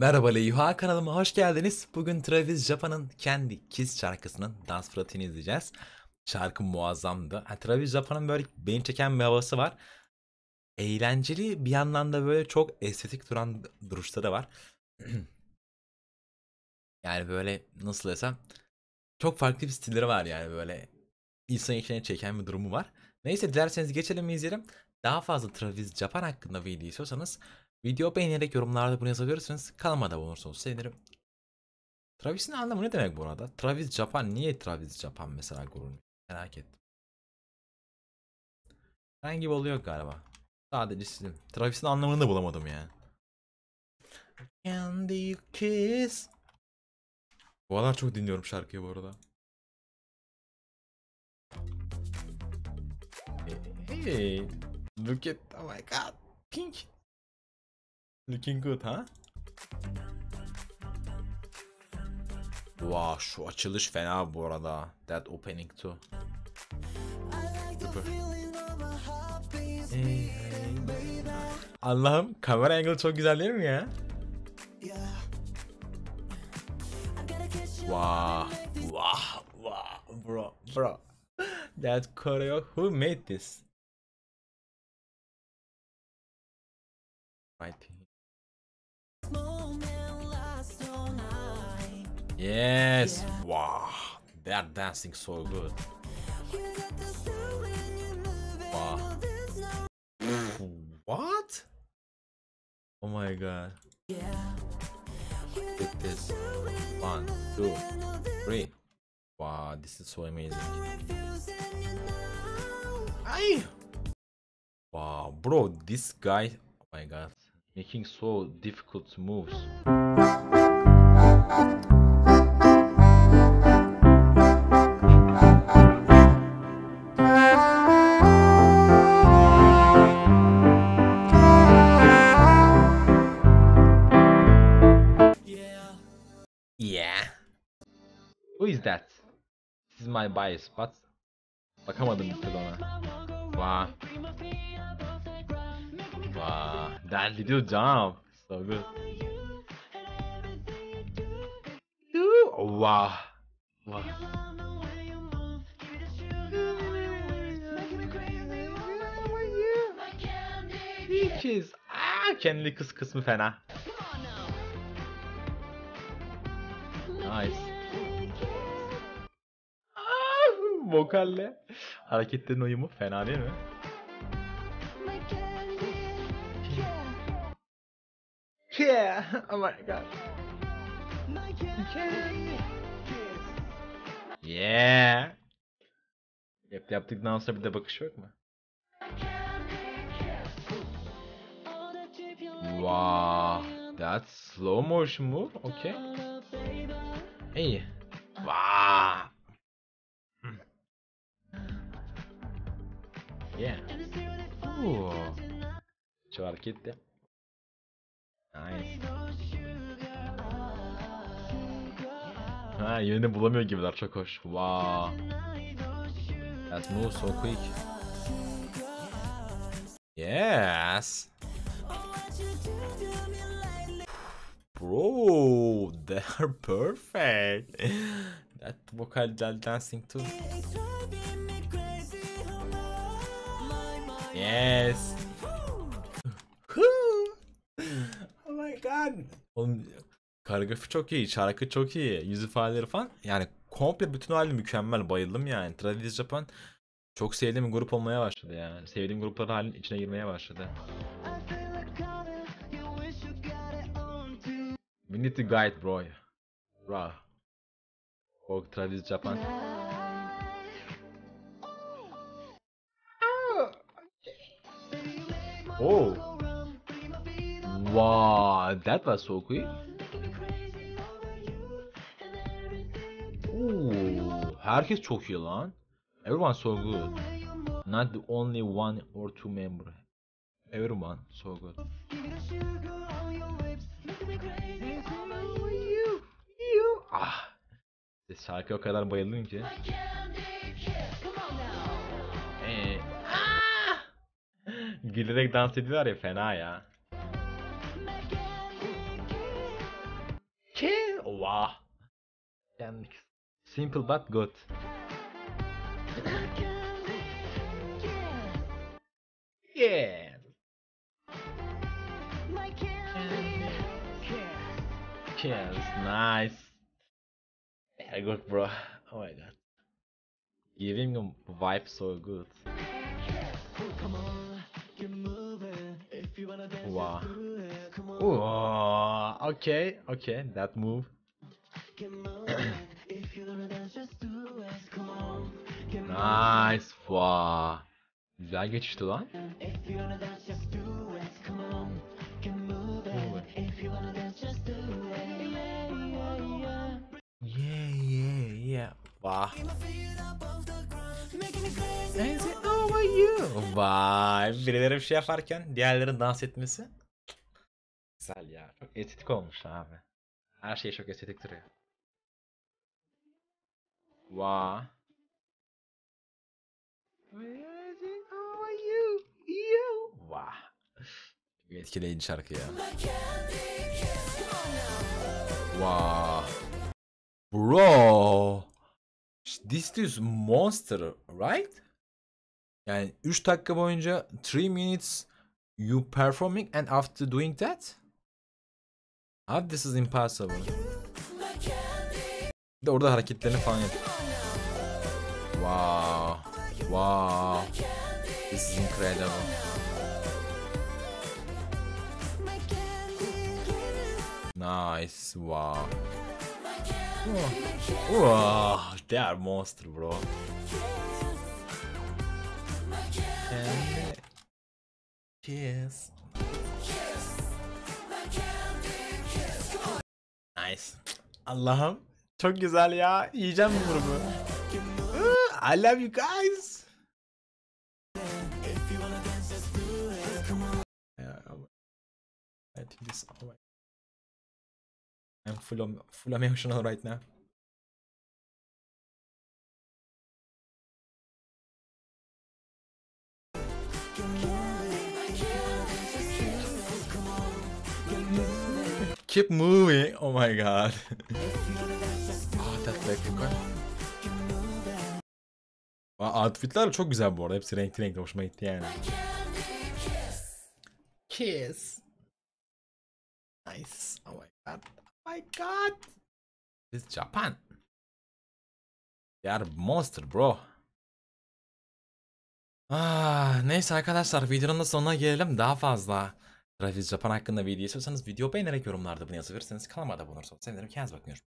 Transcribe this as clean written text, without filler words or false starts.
Merhaba Leyha, kanalıma hoş geldiniz. Bugün Travis Japa'nın kendi Kiss şarkısının dans pratiğini izleyeceğiz. Şarkı muazzamdı. Travis Japa'nın böyle beni çeken bir havası var. Eğlenceli, bir yandan da böyle çok estetik duran duruşları var. Yani böyle nasıl desem, çok farklı bir stilleri var, yani böyle insan içine çeken bir durumu var. Neyse, dilerseniz geçelim mi izleyelim. Daha fazla Travis Japan hakkında video istiyorsanız video beğenerek yorumlarda bunu yazabilirsiniz. Kanalıma da abone olursanız sevinirim. Travis'in anlamı ne demek bu arada? Travis Japan, niye Travis Japan mesela grubun? Merak ettim. Herhangi bir oluyor galiba. Sadece isim. Travis'in anlamını da bulamadım yani. Candy Kiss. Bu aralar çok dinliyorum şarkıyı bu arada. Hey, look at, oh my god, pink. Looking good, ha? Wow, şu açılış fena bu arada. That opening too. Super. Allah'ım, kamera angle çok güzel değil mi ya? Wow, wow, wow, bro. That choreo, who made this? Right. Yes, wow, they're dancing so good. Wow. What? Oh my god. Look at this. 1, 2, 3. Wow, this is so amazing. Ay! Wow, bro, this guy, oh my god, making so difficult moves. Yeah. Who is that? This is my bias, but bakamadım bir türlü ona. Wow. Wow. That little jump. So good. Wow. Wow. Peaches. Kendi kız kısmı fena. Nice. Vokalle hareketlerin uyumu fena değil mi? Yeah. Oh my god. Yeah. Yaptıktan sonra bir de bakış yok mu? Wow. That's slow motion move. Okay. Hey. Wow. Yeah. Ooh. Şu hareketli. Nice. Ha, yerini bulamıyor gibiler, çok hoş. Wow. That move so quick. Yes. Bro, they're perfect. That vocal dancing too. Yes. Oh my god. Oğlum, koreografi çok iyi, şarkı çok iyi, yüz ifadeleri falan. Yani komple bütün hali mükemmel, bayıldım yani. Travis Japan çok sevdiğim bir grup olmaya başladı yani. Sevdiğim grupların halinin içine girmeye başladı. We need to guide bro. Bro. O Travis Japan. Oh. Wow, that was so quick. Ooh, herkes çok iyi lan. Everyone so good. Not the only one or two member. Everyone so good. Ah. Şarkıya o kadar bayıldım ki. Gülerek dans ediyorlar ya, fena ya. Wow. Yani simple but good. Yeah. Yes, nice. Very good, bro. Oh my god. Giving a vibe so good. Wow. Wow. Okay, okay, that move. Nice. Wow. Güzel geçişti lan. Yeah, yeah, yeah. Wow. How are you? Vay. Birileri bir şey yaparken diğerlerinin dans etmesi. Güzel ya. Çok estetik olmuş abi. Her şey çok estetik duruyor. Wow. How are you? You. Wow. Çok etkileyici şarkı ya. Wow. Bro. This is monster, right? Yani 3 dakika boyunca 3 minutes you performing and after doing that? Abi this is impossible. Bir de orada hareketlerini falan yap. Wow. Wow. This is incredible. Nice. Wow. Wow. They are monster, bro. Kiss. Nice. Allah'ım. Çok güzel ya. Yiyeceğim bu grubu. I love you guys. I think this. I'm full emotional right now. Keep moving. Oh my god. Oh, that back. Outfitler çok güzel bu arada. Hepsi renkli renkli, hoşuma gitti yani. Kiss. Nice. Oh my god. Oh my god. This is Japan. They are monster, bro. Neyse arkadaşlar, videonun da sonuna gelelim. Daha fazla Travis Japan hakkında video istiyorsanız video beğenerek yorumlarda bunu yazabilirsiniz. Kanalıma da abone olursanız sevinirim. Kendinize bakın.